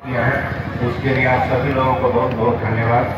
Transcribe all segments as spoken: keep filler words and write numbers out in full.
किया है, उसके लिए आप सभी लोगों को बहुत बहुत धन्यवाद।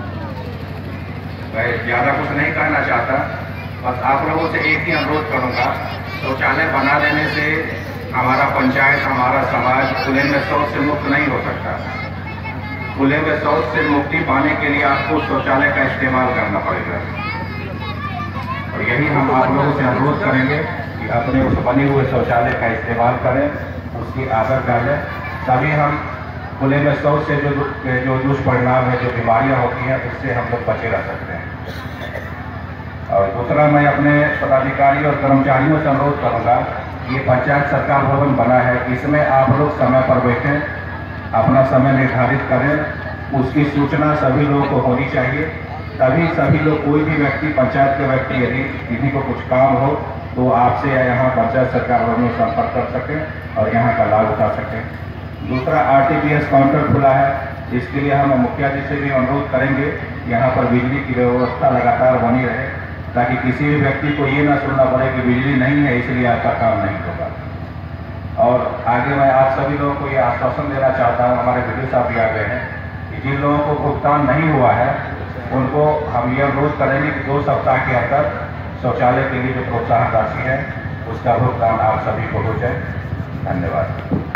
मैं ज़्यादा कुछ नहीं कहना चाहता, बस आप लोगों से एक ही अनुरोध करूंगा, शौचालय बना देने से हमारा पंचायत, हमारा समाज खुले में शौच से मुक्त नहीं हो सकता। खुले में शौच से मुक्ति पाने के लिए आपको शौचालय का इस्तेमाल करना पड़ेगा, और यही हम आप लोगों से अनुरोध करेंगे कि अपने उस बने हुए शौचालय का इस्तेमाल करें, उसकी आदत डालें, तभी हम खुले में शौच से जो जो दुष्परिणाम है, जो बीमारियां होती हैं, उससे हम लोग बचे रह सकते हैं। और दूसरा, मैं अपने पदाधिकारी और कर्मचारियों से अनुरोध करूंगा, ये पंचायत सरकार भवन बना है, इसमें आप लोग समय पर बैठें, अपना समय निर्धारित करें, उसकी सूचना सभी लोगों को होनी चाहिए, तभी सभी लोग, कोई भी व्यक्ति, पंचायत के व्यक्ति यदि किसी को कुछ काम हो तो आपसे या यहाँ पंचायत सरकार भवन में संपर्क कर सकें और यहाँ का लाभ उठा सकें। दूसरा, आरटीपीएस काउंटर खुला है, इसके लिए हम मुखिया जी से भी अनुरोध करेंगे, यहाँ पर बिजली की व्यवस्था लगातार बनी रहे, ताकि किसी भी व्यक्ति को ये ना सुनना पड़े कि बिजली नहीं है इसलिए आपका काम नहीं होगा। और आगे मैं आप सभी लोगों को ये आश्वासन देना चाहता हूँ, हमारे वीडियो साहब भी आ गए हैं, कि जिन लोगों को भुगतान नहीं हुआ है उनको हम ये अनुरोध करेंगे कि दो सप्ताह के अंदर शौचालय के लिए जो प्रोत्साहन राशि है उसका भुगतान आप सभी को हो जाए। धन्यवाद।